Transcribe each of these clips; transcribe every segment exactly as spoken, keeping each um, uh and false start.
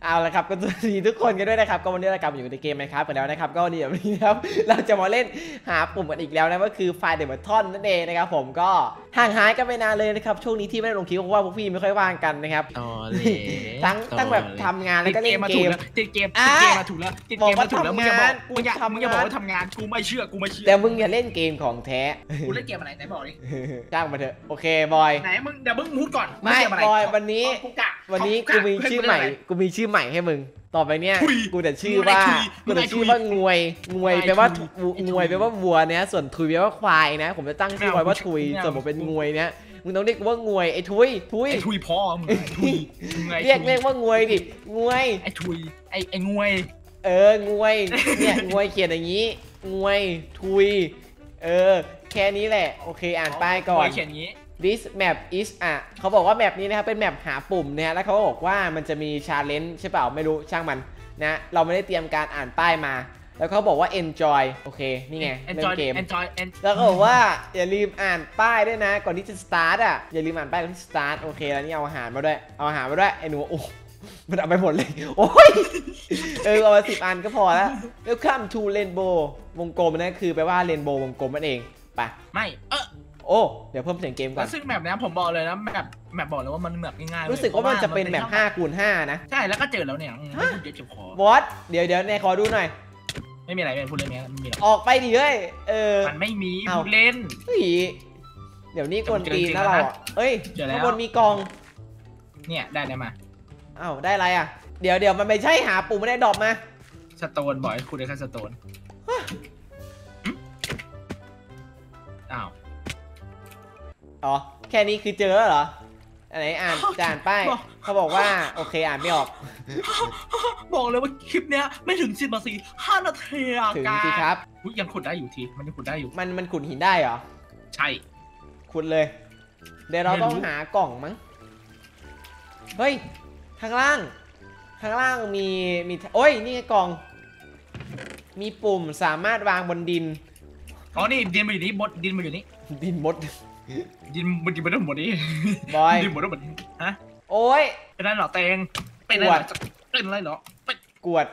เอาละครับก็สวัสดีทุกคนกันด้วยนะครับก็วันนี้เรากลับมาอยู่ในเกมไหมครับกันแล้วนะครับก็วันนี้แบบนี้นะครับเราจะมาเล่นหาปุ่มกันอีกแล้วนะก็คือไฟล์เดมอนทอนนั่นเองนะครับผมก็ห่างหายกันไปนานเลยนะครับช่วงนี้ที่ไม่ได้ลงคลิปเพราะว่าพวกพี่ไม่ค่อยว่างกันนะครับทั้งตั้งแบบทำงานแล้วก็เล่นเกมติดเกมติดเกมมาถูกแล้วติดเกมมาถูกแล้วมึงจะบอกมึงอย่ามึงอย่าบอกว่าทำงานกูไม่เชื่อกูไม่เชื่อแต่มึงอย่าเล่นเกมของแท้กูเล่นเกมอะไรไหนบอกดิจ้างมาเถอะโอเคบอยไหนมึงเดี๋ยวมึงพูดก่อนไม่บอยวันนี้วันนี้กูมีชื่อใหม่กูมีชื่อใหม่ให้มึงต่อไปเนี่ยกูจะชื่อว่ากูจะชื่อว่างวยงวยแปลว่างวยแปลว่าวัวเนี้ยส่วนทุยแปลว่าควายนะผมจะตั้งชื่อไว้ว่าทุยส่วนผมเป็นงวยเนี้ยมึงต้องเรียกว่างวยไอ้ทุยทุยไอ้ทุยพ่อมึงทุยเรียกเรียกว่างวยดิงวยไอ้ทุยไอ้ไอ้งวยเอองวยเนี่ยงวยเขียนอย่างนี้งวยทุยเออแค่นี้แหละโอเคอ่านป้ายก่อนเขียนอย่างนี้ this map is อ่ะเขาบอกว่าแมปนี้นะครับเป็นแมปหาปุ่มนะแล้วเขาบอกว่ามันจะมี challenge ใช่เปล่าไม่รู้ช่างมันนะเราไม่ได้เตรียมการอ่านป้ายมาแล้วเขาบอกว่า enjoy โอเคนี่ไงเล่นเกม enjoy แล้วก็บอกว่าอย่าลืมอ่านป้ายด้วยนะก่อนที่จะ start อ่ะอย่าลืมอ่านป้ายก่อนที่ start โอเคแล้วนี่เอาอาหารมาด้วยเอาอาหารมาด้วยไอ้หนูโอ้มันเอาไปหมดเลยโอ้ยเออเอามาสิบอันก็พอแล้ว welcome to rainbow วงกลมนั่นคือแปลว่า rainbow วงกลมนั่นเองไปไม่เออโอ้เดี๋ยวเพิ่มเสียงเกมก่อนซึ่งแมปนี้ผมบอกเลยนะแมปแมปบอกเลยว่ามันแมปง่ายๆรู้สึกว่ามันจะเป็นแมปห้าคูณห้านะใช่แล้วก็เจอแล้วเนี่ยไม่พูดเยอะเจ็บคอวอตเดี๋ยวเดี๋ยวเนี่ยขอดูหน่อยไม่มีอะไรไม่พูดเล่นนี้ไม่มีหรอกออกไปดิเฮ้ยเออมันไม่มีพูดเล่นเดี๋ยวนี้กวนตีนนะเราอ่ะเอ้ยข้างบนมีกองเนี่ยได้ได้มาอ้าวได้อะไรอ่ะเดี๋ยวเดี๋ยวมันไม่ใช่หาปุ่มไม่ได้ดรอปมาสโตนบ่อยคุณได้แค่สโตนอ้าวอ๋อแค่นี้คือเจอแล้วเหรออะไรอ่านจานป้ายเขาบอกว่าโอเคอ่านไม่ออกบอกเลยว่าคลิปเนี้ยไม่ถึงสิบนาทีห้านาทีถึงสิครับยังขุดได้อยู่ทีมันยังขุดได้อยู่มันมันขุดหินได้เหรอใช่ขุดเลยเดี๋ยวเราต้องหากล่องมั้งเฮ้ยข้างล่างข้างล่างมีมีโอ้ยนี่กล่องมีปุ่มสามารถวางบนดินอ๋อนี่ดินมาอยู่นี่บดดินมาอยู่นี่ดินมดดินบนดินบนทั้งหมดนี้บอยดินหมดทั้งหมดฮะโอ้ยเป็นอะไรหรอเตงเป็นอะไรเป็นอะไรหรอเป็นกวด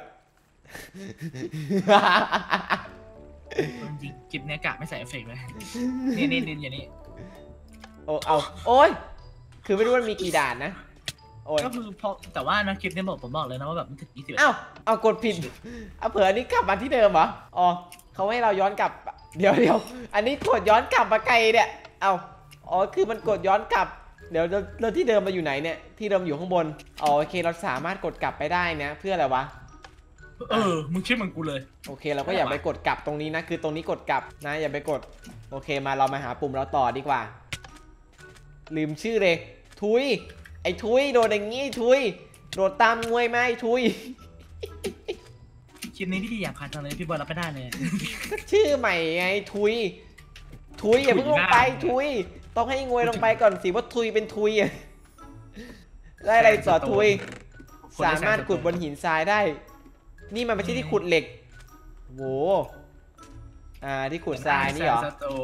จริงคลิปเนี้ยกะไม่ใส่เอฟเฟกต์เลยนี่นี่ดินอย่างนี้โอ้เอาโอ้ยคือไม่รู้ว่ามีกี่ด่านนะก็คือพอแต่ว่านะคลิปนี้บอกผมบอกเลยนะว่าแบบมันถึงยี่สิบอ้าวเอากดผิดเอาเผื่ออันนี้กลับมาที่เดิมเหรออ๋อเขาให้เราย้อนกลับเดี๋ยวเดี๋ยวอันนี้กดย้อนกลับมาไกลเนี่ยเอาอ๋อคือมันกดย้อนกลับเดี๋ยวเราที่เดิมมาอยู่ไหนเนี่ยที่เดิมอยู่ข้างบนอ๋อโอเคเราสามารถกดกลับไปได้นะเพื่ออะไรวะเออมึงคิดเหมือนกูเลยโอเคเราก็อย่าไปกดกลับตรงนี้นะคือตรงนี้กดกลับนะอย่าไปกดโอเคมาเรามาหาปุ่มเราต่อดีกว่าลืมชื่อเลยทุยไอ้ทุยโดดอย่างงี้ทุยโดดตามงวยไหมทุยคลิปนี้พี่ดีอยากขาดจังเลยพี่บอลรับไม่ได้เลยชื่อใหม่ไงทุยทุยอย่าเพิ่งลงไปทุยต้องให้งวยลงไปก่อนสิว่าทุยเป็นทุยได้อะไรสอทุยสามารถขุดบนหินทรายได้นี่มันไม่ใช่ที่ขุดเหล็กโว้อ่าที่ขุดทรายนี่เหรอ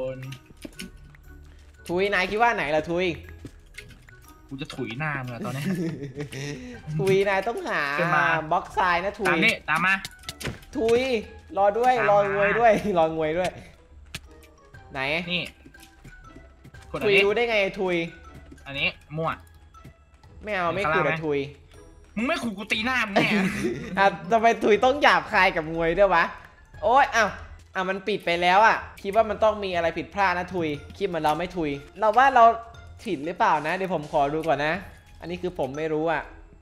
ทุยนายคิดว่าไหนล่ะทุยกูจะถุยหน้ามึงตอนนี้ทุยนายต้องหาบล็อกทรายนะทุยตามนี่ตามมาทุยรอด้วยรองวยด้วยรองวยด้วยไหนนี่ทุยรู้ได้ไงทุยอันนี้มั่วไม่เอาไม่ขุดทุยมึงไม่ขู่กูตีหน้ามึงแน่อ่ะทำไมทุยต้องหยาบคายกับงวยด้วยวะโอ๊ยอ้าวอ่ะมันปิดไปแล้วอ่ะคิดว่ามันต้องมีอะไรผิดพลาดนะทุยคิดเหมือนเราไม่ทุยเราว่าเราผิดหรือเปล่านะเดี๋ยวผมขอดูก่อนนะอันนี้คือผมไม่รู้อ่ะ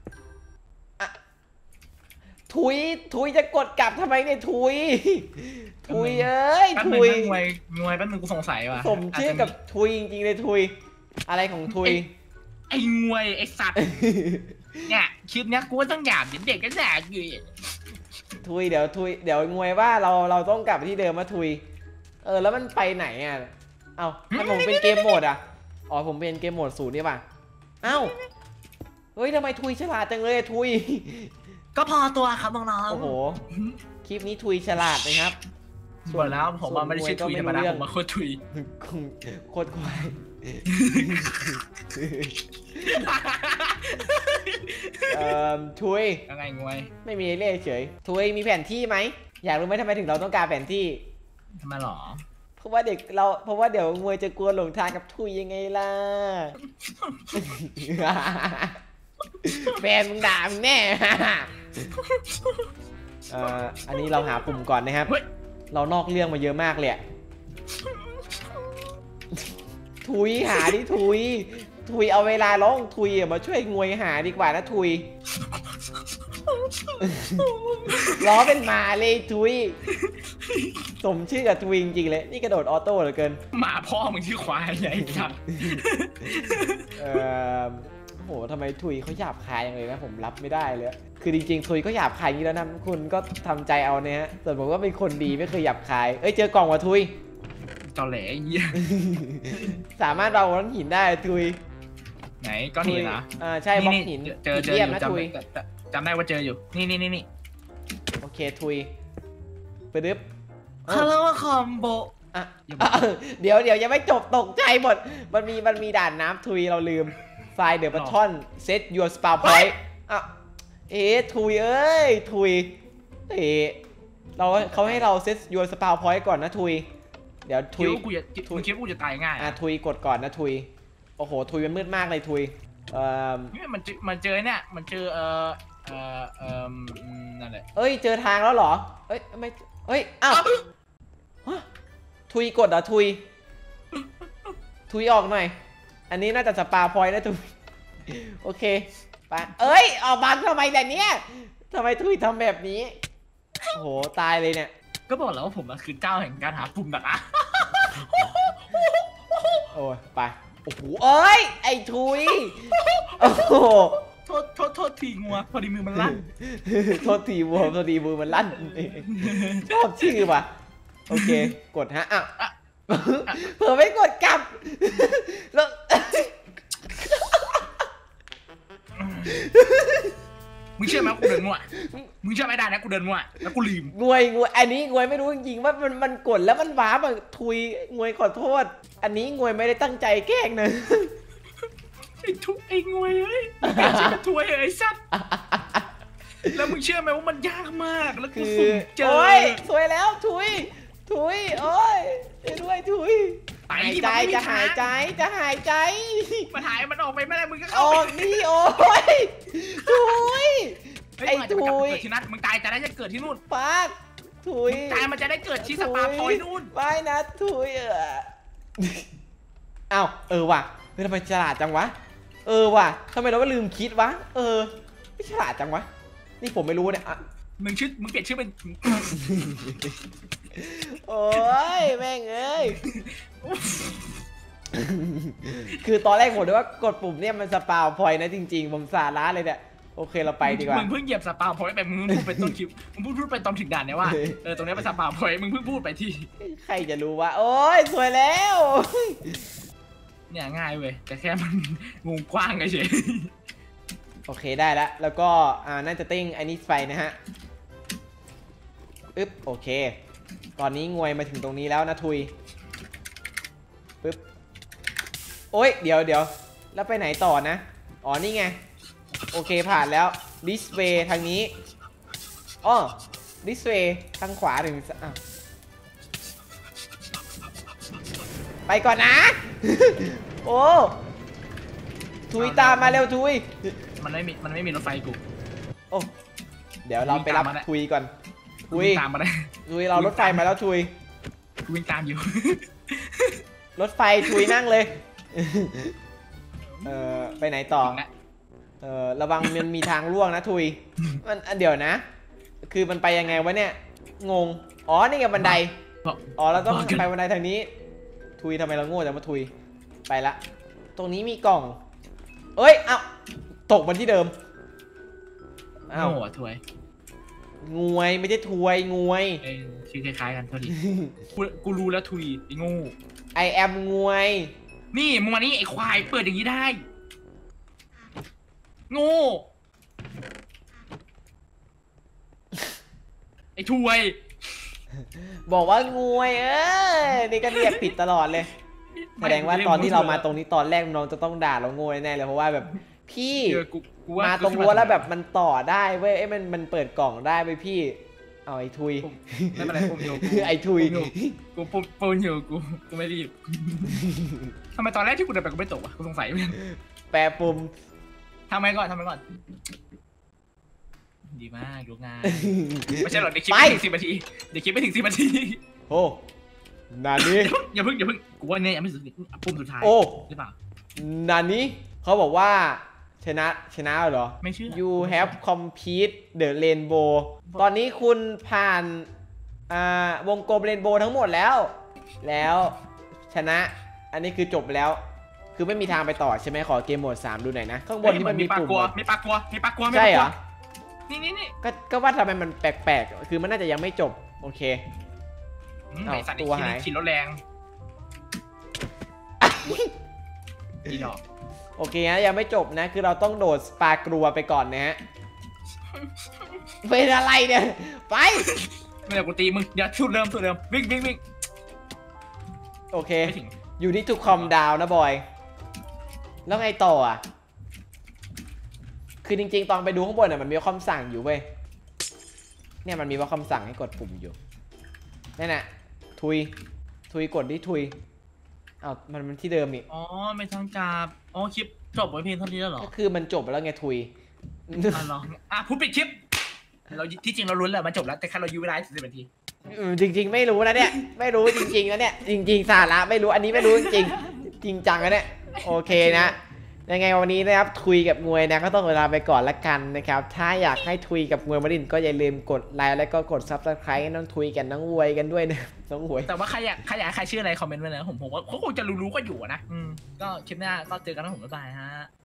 ทุยทุยจะกดกลับทำไมเนี่ยทุยทุยเอ้ยทุยงวยงวยแป๊บนึงกูสงสัยว่ะสมชื่อกับทุยจริงๆเลยทุยอะไรของทุยไอ้งวยไอ้สัตว์เนี่ยคลิปเนี้ยกูต้องหยาบเด็กก็แหลกอยู่ทุยเดี๋ยวทุยเดี๋ยวงวยว่าเราเราต้องกลับที่เดิมมาทุยเออแล้วมันไปไหนอ่ะเอ้าถ้าผมเป็นเกมโหมดอ่ะอ๋อผมเป็นเกมโหมดศูนย์นี่ป่ะเอ้าเฮ้ยทำไมทุยฉลาดจังเลยทุยก็พอตัวครับน้องๆโอ้โหคลิปนี้ทุยฉลาดนะครับส่วนแล้วผมว่าไม่ได้ชื่อทุยธรรมดาผมมาโคตรทุยโคตรควายเอ่อทุยยังไงงวยไม่มีเลขเฉยทุยมีแผนที่ไหมอยากรู้ไหมทำไมถึงเราต้องการแผนที่ทำไมหรอเพราะว่าเด็กเราเพราะว่าเดี๋ยวงวยจะกลัวหลงทางกับทุยยังไงล่ะ แฟนมึงด่ามึงแน่ เอ่ออันนี้เราหาปุ่มก่อนนะครับเฮ้ยเรานอกเรื่องมาเยอะมากเลยอะ ทุยหาดิทุย ทุยเอาเวลาร้องทุยอะมาช่วยงวยหาดีกว่านะทุย ล้อเป็นหมาเลยทุย สมชื่อกับทุยจริงๆเลยนี่กระโดดออโต้เหลือเกินหมาพ่อมึงชื่อควายใหญ่จังเอ่อโอ้โหทำไมทุยเขาหยาบคายอย่างเลยนะผมรับไม่ได้เลยคือจริงๆทุยก็หยาบคายอย่างนี้แล้วนะคุณก็ทำใจเอาเนี่ยฮะส่วนผมก็เป็นคนดีไม่เคยหยาบคายเอ้ยเจอกล่องว่ะทุยตอแหลไอ้เหี้ยสามารถเราบนหินได้ทุยไหนก้อนหินเหรออ่าใช่บล็อกหินเจอเจอเรีอยบยู่นะจำทุยได้จำได้ว่าเจออยู่นี่นี่นี่นี่โอเคทุยไปดึ๊บคาร์ลว่าคอมโบอ่ะอย่าบอกเดี๋ยวเดี๋ยวยังไม่จบตกใจหมดมันมีมันมีด่านน้ำทุยเราลืมไฟเดอร์บัตทอนเซตยูสปาพอยต์อ่ะเอ๊ะทุยเอ้ยทุยเอ๊ะเราเขาให้เราเซตยูสปาพอยต์ก่อนนะทุยเดี๋ยวคิทุดยว่ากูจะมึงคิดว่ากูจะตายง่ายอ่ะทุยกดก่อนนะทุยโอ้โหทุยมันมืดมากเลยทุยเอ่อเนี่ยมันเจอมันเจอเนี่ยมันเจอเอ่อเอ่อเอ่อนั่นแหละเอ้ยเจอทางแล้วเหรอเอ้ยไม่เอ้ยอ้าวฮะทุยกดเหรอทุยทุยออกหน่อยอันนี้น่าจะสปาพอยต์นะทุยโอเคไปเอ้ยออกมาทำไมแต่เนี้ยทำไมทุยทำแบบนี้โอ้โหตายเลยเนี่ยก็บอกแล้วว่าผมมันคือเจ้าแห่งการหาปุ่มดักอะโอ้ยไปโอ้โหเอ้ยไอ้ทุยโอ้โหโทษโทษโทษทีงัวพอดีมือมันลั่นโทษทีวัวโทษทีมือมันลั่นชอบชื่อว่ะโอเคกดฮะอ้าวเผื่อไม่กดกลับแล้วมึงเชื่อไหมกูเดินมั่วมึงเชื่อไม่ได้นะกูเดินมั่วแล้วกูลืมงวยงวยอันนี้งวยไม่รู้จริงๆว่ามันมันกดแล้วมันว้าบอะทุยงวยขอโทษ อันนี้งวยไม่ได้ตั้งใจแกล้งนะไอ้ทุกไอ้งวยเอ้ยมึงเปลี่ยนชื่อเป็นถวยไอ้สัตว์แล้วมึงเชื่อไหมว่ามันยากมากแล้วกูคือสุ่มเจอโอ้ยสวยแล้วทุยทุยโอ้ยช่วยด้วยทุยไปหายที่ใจมันไม่มีจะหายใจทางจะหายใจมันหายมันออกไปไม่ได้มึงก็อเข้าอไปกนี่โอ้ยทุยเฮ้ยไอ้มึงอาจจะไปกลับทุไปยเกิดที่นั่นมึงตายจะได้จะเกิดที่นู่นปากทุยตายมันจะได้เกิดที่สปาพอยต์นู่นไม่นะทุยเอออ้าวเออว่ะเฮ้ยทำไมฉลาดจังวะเออว่ะทำไมเราก็ลืมคิดวะเออไม่ฉลาดจังวะนี่ผมไม่รู้เนี่ยอะมึงชื่อมึงเปลี่ยนชื่อเป็นโอ้ยแม่งเอ้ย คือตอนแรกผมนึกว่ากดปุ่มเนี่ยมันสปาวพอยต์นะจริงๆ ผมสาระเลยเนี่ยโอเคเราไปดีกว่ามึงเพิ่งเหยียบสปาพอยต์ไปมึงพูดไปต้นคลิปมึงพูดพูดไปตอนถึงด่านเนี่ยว่าเออตรงนี้เป็นสปาพอยต์มึงเพิ่งพูดไปที่ใครจะรู้ว่าโอ้ยสวยแล้วเนี่ยง่ายเว้ยแต่แค่มันงงกว้างเฉยโอเคได้แล้วแล้วก็อ่าน่าจะติ้งไอ้นี่ไปนะฮะอึ๊บโอเค ตอนนี้งวยมาถึงตรงนี้แล้วนะทุยปึ๊บโอ้ยเดี๋ยวเดี๋ยวแล้วไปไหนต่อนะอ๋อนี่ไงโอเคผ่านแล้ว display ทางนี้อ๋อ display ทางขวาถึงอ่ะไปก่อนนะ โอ้ทุยตามมาเร็วทุยมันไม่มีมันไม่มีรถไฟกูโอ้เดี๋ยวเราไปรับวิ่งตามมาได้ทุยก่อนกูทุยวิ่งตามมาได้ทุยเรารถไฟมาแล้วทุยกูวิ่งตามอยู่รถไฟทุยนั่งเลย เออไปไหนต่อถึงแล้วเออระวังมันมีทางล่วงนะทุย มันอันเดี๋ยวนะ คือมันไปยังไงวะเนี่ย งง อ๋อ นี่ไงบันไดบอกอ๋อ เราต้องบอกกันไปบันไดทางนี้ ทุยทำไมเราโง่จังวะทุย ไปละ ตรงนี้มีกล่อง เอ้ย เอ้า ตกมาที่เดิม อ้าวโง่อะถวยงวยไม่ใช่ถวยงวยเอ้ยชื่อคล้ายๆกันเท่าทีกูกูรู้แล้วทุยไอ้โง่ I am งวยนี่มึงมานี่ไอ้ควายเปิดอย่างนี้ได้โง่ไอ้ถวยบอกว่างวยเอ้ยนี่ก็เรียกผิดตลอดเลยแสดงว่าตอนที่เรามาตรงนี้ตอนแรกน้องจะต้องด่าเราโง่แน่เลยเพราะว่าแบบพี่เออกูกูว่ามาตรงรั้วแล้วแบบมันต่อได้เว้ยไอ้มันมันเปิดกล่องได้เว้ยพี่เอาไอ้ทุยไม่เป็นไรปุ่มอยู่ไอ้ทุยกูปุ่มปุ่มอยู่กูกูไม่รีบทำไมตอนแรกที่กูเดินไปกูไม่ตกวะกูสงสัยเหมือนกันแปรปุ่มทำไมก่อนทำไมก่อนดีมากรู้งานไม่ใช่หรอกเดี๋ยวคลิปไม่ถึงสิบนาทีเดี๋ยวคลิปไม่ถึงสิบนาทีโอ้นานี้อย่าเพิ่งอย่าเพิ่งกูว่าเนี่ยยังไม่สุดปุ่มสุดท้ายโอ้หรือเปล่านานี้เขาบอกว่าชนะชนะเหรอไม่เชื่อ you have complete the rainbow ตอนนี้คุณผ่านอ่าวงกลมเรนโบว์ทั้งหมดแล้ว แล้วชนะอันนี้คือจบแล้ว คือไม่มีทางไปต่อใช่ไหมขอเกมโหมดสามดูหน่อยนะ ข้างบนที่มันมีปากปุ่มกลัวมีปากกลัวมีปากกลัวใช่เหรอนี่นี่นี่ก็ก็ว่าทำไมมันแปลกๆ คือมันน่าจะยังไม่จบ โอเคไอสัตว์ตัวหายขี่รถแรงดีดอกโอเคนะยังไม่จบนะ คือเราต้องโดดสปากลัวไปก่อนนะฮะ เป็นอะไรเนี่ย ไปไม่เดี๋ยวกูตีมึงเดี๋ยวชุดเริ่มชุดเริ่มวิ่งวิ่งวิ่งโอเคไม่ถึงอยู่นี่ถูกคอมดาวนะบอย แล้วไงต่ออ่ะ คือจริงๆ ตอนไปดูข้างบนน่ะมันมีคำสั่งอยู่เว้ย เนี่ยมันมีว่าคำสั่งให้กดปุ่มอยู่ นั่นน่ะ ทุย ทุยกดดิทุยอ้าวมันมันที่เดิมนี่อ๋อไม่ทั้งกาบอ๋อคลิปจบไว้เพียงเท่านี้แล้วเหรอก็คือมันจบไปแล้วไงทุยอ่ะเหรออ่ะพูดปิดคลิปเราที่จริงเราลุ้นแหละมันจบแล้วแต่แค่เรายื้อเวลาสิบนาทีอืมจริง ๆ ไม่รู้นะเนี่ย ไม่รู้จริงๆนะเนี่ย จริง ๆ สาระไม่รู้ อันนี้ไม่รู้จริงๆจริงจังนะเนี่ย โอเคนะ ยังไงวันนี้นะครับทุยกับงวยนะก็ต้องลาไปก่อนละกันนะครับ ถ้าอยากให้ทุยกับงวยมาดินก็อย่าลืมกดไลค์แล้วก็กด ซับสไครบ์ ให้น้องทุยกันน้องงวยกันด้วยนะน้องงวยแต่ว่าใครอยากใครอยากให้ใครชื่ออะไรคอมเมนต์ไว้นะผมผมว่าเขาคงจะรู้ๆก็อยู่อะนะอืมก็คลิปหน้าก็เจอกันนะผมบ๊ายบายฮะ